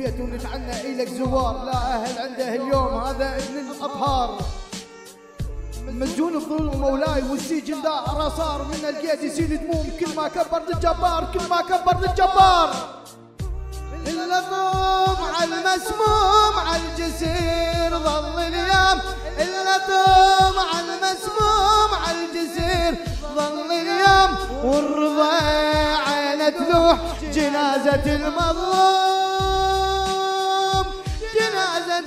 البيت ونتعنى إلك زوار. لا أهل عنده اليوم هذا ابن الأطهار، مسجون الظلم مولاي والسجن دائرة صار. من القيد يسيل دموم كل ما كبرت الجبار، كل ما كبرت الجبار. اللطوم على المسموم على الجسير ظل اليوم، اللطوم على المسموم على الجسير ظل اليوم. والرضا عين تلوح جنازة المظلوم، جنازة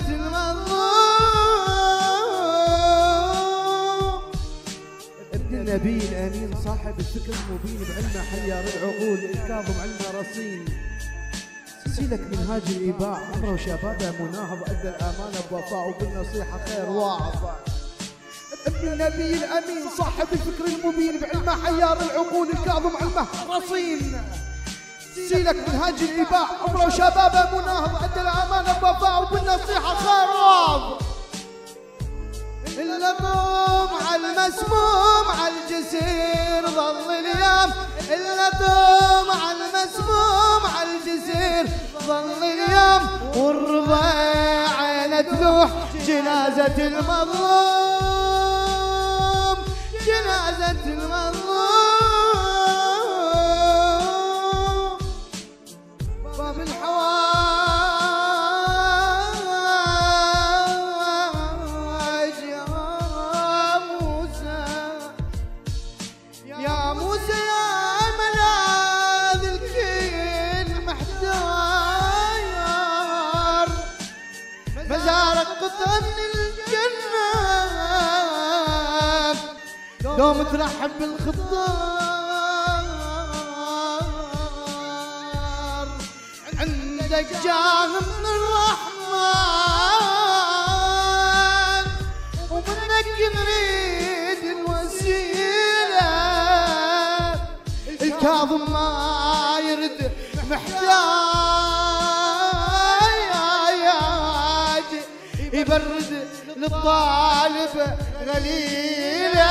المظلوم. ابن النبي الأمين صاحب الفكر المبين بعلمه حيار العقول، الكاظم علمه رصين. سيلك منهاج الإباع عمره وشبابه مناهض، أدى الأمانة بوفاء وبالنصيحة خير واعظ. ابن النبي الأمين صاحب الفكر المبين بعلمه حيار العقول، الكاظم علمه رصين. سيلك منهاج الإباع عمره وشبابه مناهض، أدى الأمانة بوفاء وبالنصيحة خير واعظ. اللطوم على المسموم على الجسير ظل اليوم، اللطوم على المسموم على الجسير ظل اليوم. والرضا عين تلوح جنازة المظلوم، جنازة المظلوم. باب الحواج يا موسى، يا موسى يا ملاذ الكل محتار. مزارك قطعة من الجنة دوم ترحب بالخطار. عندك جاه من الرحمن ومنك نريد الوسيلة. الكاظم ما يرد محتاج يبرد للطالب غليله.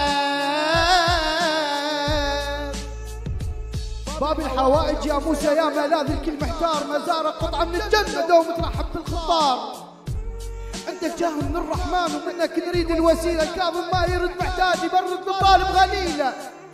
باب الحوائج يا موسى يا ملاذ الكل محتار. مزارك قطعة من الجنة دوم ترحب بالخطار. عندك جاه من الرحمن ومنك نريد الوسيلة. الكاظم ما يرد محتاج يبرد للطالب غليله.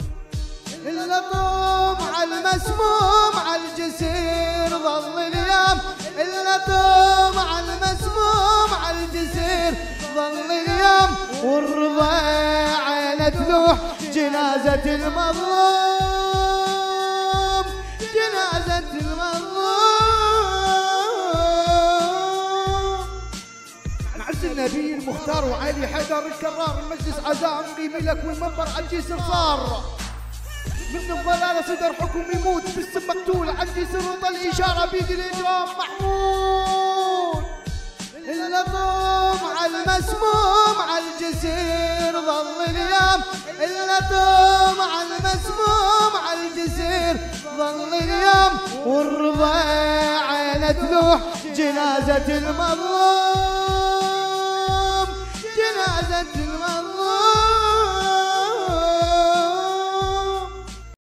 اللطوم على المسموم على الجسير ظل اليوم، اللطوم على المسموم على الجسير ظل اليوم. والرضا عين تلوح جنازة المظلوم، جنازة المظلوم. عز النبي المختار وعلي حيدر الكرار، المجلس عزاء نقيم لك والمنبر على الجسر صار. من الضلالة صدر حكم يموت بالسم مقتول، عندي سر الإشارة بيد الإجرام محمود. اللطوم على المسموم على الجسير ظل اليوم، اللطوم على المسموم على الجسير ظل اليوم. والرضا عين تلوح جنازة المظلوم، جنازة